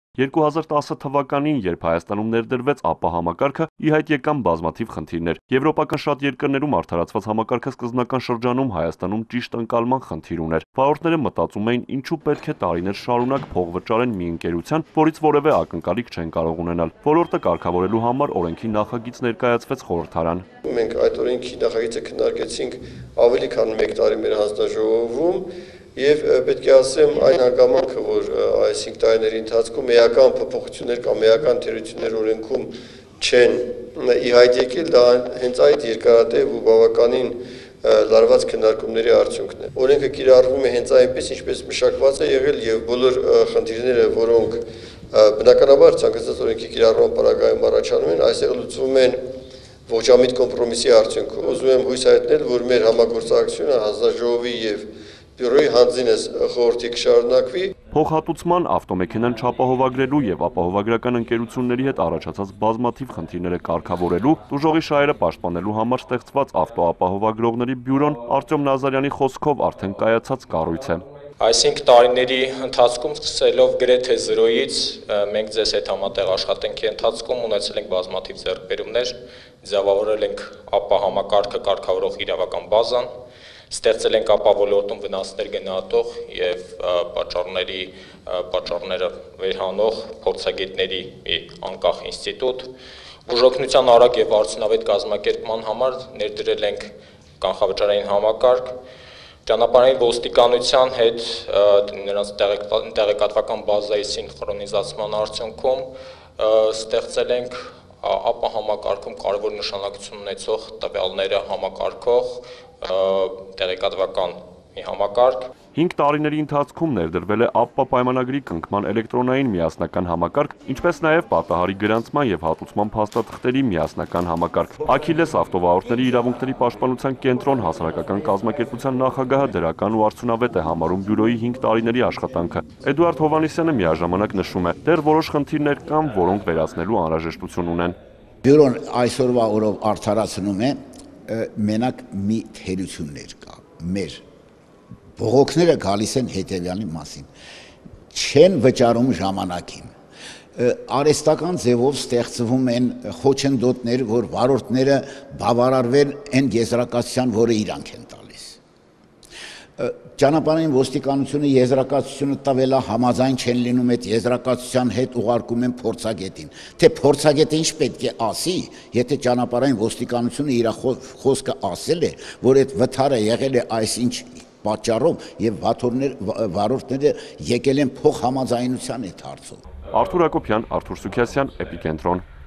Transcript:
2010 թվականին, երբ Հայաստանում ներդրվեց ԱՊԱ համակարգը, ի հայտ եկան բազմաթիվ խնդիրներ։ Եվրոպական շատ երկրներում արդարացված համակարգը սկզբնական շրջանում Հայաստանում ճիշտ ընկալման խնդիր ուներ։ Վարորդները մտածում էին, ինչու պետք է տարիներ շարունակ փող վճարեն մի ընկերության, որից որևէ ակնկալիք չեն կարող ունենալ։ Ոլորտը կարգավորելու համար օրենքի նախագիծ ներկայացվեց խորհրդարան։ Մենք այդ օրենքի նախագիծը քննարկեցինք ավելի քան 1 տարի մեր հանձնաժողովում եւ պետք է ասեմ այն հանգամանքը, որ այս 5 տարիների ընթացքում էական փոփոխություններ կամ էական թերություններ օրենքում չեն ի հայտ եկել, դա հենց այդ երկարատև ու բավականին լարված քննարկումների արդյունքն է։ Օրենքը կիրառվում է հենց այնպես, ինչպես մշակված է եղել եւ բոլոր խնդիրները, որոնք բնականաբար ցանկացած օրենքի կիրառման պարագայում առաջանում են, այստեղ լուծվում են ոչամիտ կոմպրոմիսի արդյունքում։ Ուզում եմ հույս հայտնել, որ մեր համագործակցությունը հանձնաժողովի եւ բյուրոյի հանձինս խորհրդի կշարունակվի։ Փոխհատուցման, ավտոմեքենան չապահովագրելու եւ ապահովագրական ընկերությունների հետ առաջացած բազմաթիվ խնդիրները կարգավորելու, տուժողի շահերը պաշտպանելու համար ստեղծված ավտոապահովագրողների բյուրոն Արտյոմ Նազարյանի խոսքով արդեն կայացած կառույց է։ Այս 5 տարիների ընթացքում սկսելով գրեթե 0-ից մենք ձեզ հետ համատեղ աշխատանքի ընթացքում ունեցել ենք բազմաթիվ ձեռքբերումներ, ձևավորել ենք ԱՊԱ համակարգը կարգավորող իրավական բազան, ստեղծել ենք ԱՊԱ ոլորտում վնասներ գնահատող եւ պատճառները վերհանող փորձագետների մի անկախ ինստիտուտ, ուժօգնության արագ եւ արդյունավետ կազմակերպման համար ներդրել ենք կանխավճարային համակարգ, ճանապարհային ոստիկանության հետ նրանց տեղեկատվական բազայի սինխրոնիզացման արդյունքում ստեղծել ենք ԱՊԱ համակարգում կարևոր նշանակություն ունեցող տվյալները համակարգող տեղեկատվական մի համակարգ։ 5 տարիների ընթացքում ներդրվել է ԱՊԱ պայմանագրի կնքման էլեկտրոնային միասնական համակարգ, ինչպես նաև պատահարի գրանցման եւ հատուցման փաստաթղթերի միասնական համակարգ։ Աքիլես ավտովարորդների իրավունքների պաշտպանության կենտրոն հասարակական կազմակերպության նախագահը դրական ու արդյունավետ է համարում բյուրոյի 5 տարիների աշխատանքը։ Էդուարդ Հովհաննիսյանը միաժամանակ նշում է, դեռ որոշ խնդիրներ կան, որոնք վերացնելու անհրաժեշտություն ունեն։ Բյուրոն այսօրվա օրով արդարացնում է, մենակ մի թերություններ կա մեր բողոքները գալիս են հետևյալի մասին, չեն վճարում ժամանակին, արհեստական ձևով ստեղծվում են խոչընդոտներ, որ վարորդները բավարարվեն այն եզրակացության, որը իրանք են տալիս։ Ճանապարհային ոստիկանությունը եզրակացությունը տվել է, համաձայն չեն լինում այդ եզրակացության հետ ուղարկում են փորձագետին, թե փորձագետը ինչ պետք է ասի, եթե ճանապարհային ոստիկանությունը իր խոսքը ասել է, որ այդ վթարը եղել է այսինչ պատճառով եւ վարորդները եկել են փոխհամաձայնության այդ հարցով։ Արթուր Հակոբյան, Արթուր Սուքիասյան, Էպիկենտրոն։